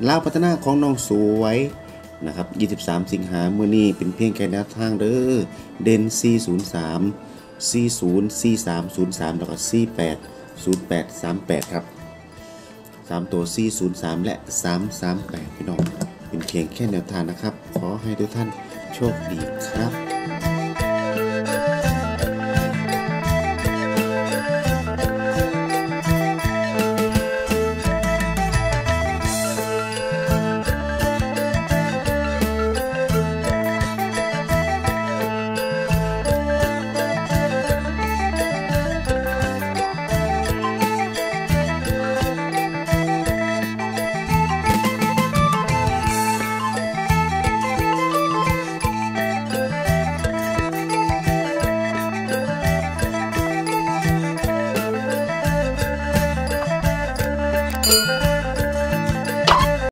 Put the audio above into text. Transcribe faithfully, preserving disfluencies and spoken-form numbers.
ลาวพัฒนาของน้องสวยนะครับยี่สิบสามสิงหามื้อนี้เป็นเพียงแค่แนวทางเด้อเด่นสี่ศูนย์สาม สี่ศูนย์ สี่สามศูนย์สามแล้วก็สี่แปด ศูนย์แปด สามแปดครับสามตัวสี่ศูนย์สามและสามสามแปดพี่น้องเป็นเพียงแค่แนวทางนะครับขอให้ทุกท่านโชคดีครับ